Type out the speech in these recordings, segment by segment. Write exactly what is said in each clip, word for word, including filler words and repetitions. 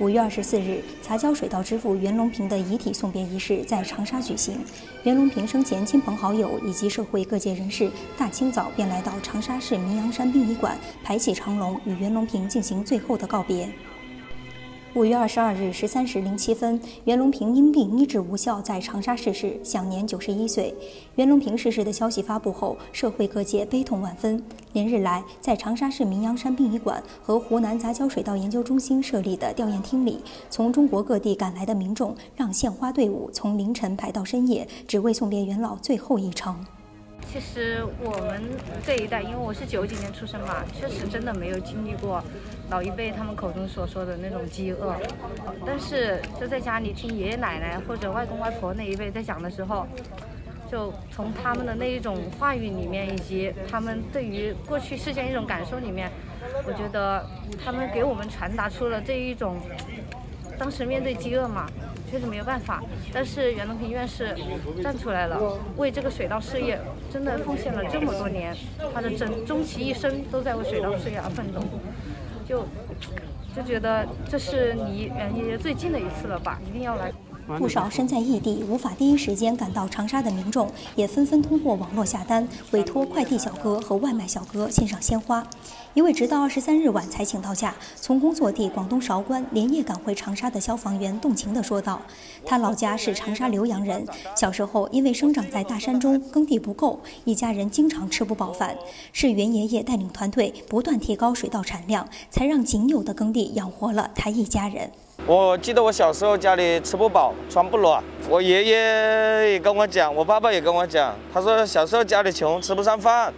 五月二十四日，杂交水稻之父袁隆平的遗体送别仪式在长沙举行。袁隆平生前亲朋好友以及社会各界人士，大清早便来到长沙市明阳山殡仪馆，排起长龙，与袁隆平进行最后的告别。 五月二十二日十三时零七分，袁隆平因病医治无效，在长沙逝世，享年九十一岁。袁隆平逝世的消息发布后，社会各界悲痛万分。连日来，在长沙市明阳山殡仪馆和湖南杂交水稻研究中心设立的吊唁厅里，从中国各地赶来的民众让献花队伍从凌晨排到深夜，只为送别袁老最后一程。 其实我们这一代，因为我是九几年出生嘛，确实真的没有经历过老一辈他们口中所说的那种饥饿。但是就在家里听爷爷奶奶或者外公外婆那一辈在讲的时候，就从他们的那一种话语里面，以及他们对于过去事件一种感受里面，我觉得他们给我们传达出了这一种，当时面对饥饿嘛。 确实没有办法，但是袁隆平院士站出来了，为这个水稻事业真的奉献了这么多年，他的整终其一生都在为水稻事业而奋斗，就就觉得这是离袁爷爷最近的一次了吧，一定要来。 不少身在异地无法第一时间赶到长沙的民众，也纷纷通过网络下单，委托快递小哥和外卖小哥献上鲜花。一位直到二十三日晚才请到假，从工作地广东韶关连夜赶回长沙的消防员动情地说道：“他老家是长沙浏阳人，小时候因为生长在大山中，耕地不够，一家人经常吃不饱饭。是袁爷爷带领团队不断提高水稻产量，才让仅有的耕地养活了他一家人。” 我记得我小时候家里吃不饱穿不暖，我爷爷也跟我讲，我爸爸也跟我讲，他说小时候家里穷吃不上饭，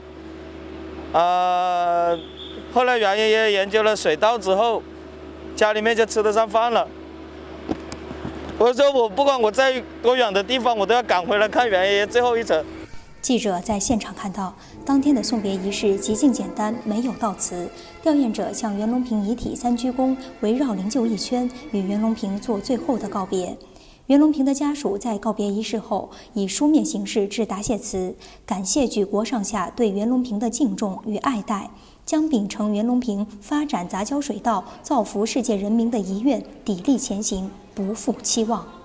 呃，后来袁爷爷研究了水稻之后，家里面就吃得上饭了。我说我不管我在多远的地方，我都要赶回来看袁爷爷最后一程。 记者在现场看到，当天的送别仪式极尽简单，没有悼词。吊唁者向袁隆平遗体三鞠躬，围绕灵柩一圈，与袁隆平做最后的告别。袁隆平的家属在告别仪式后，以书面形式致答谢词，感谢举国上下对袁隆平的敬重与爱戴，将秉承袁隆平发展杂交水稻、造福世界人民的遗愿，砥砺前行，不负期望。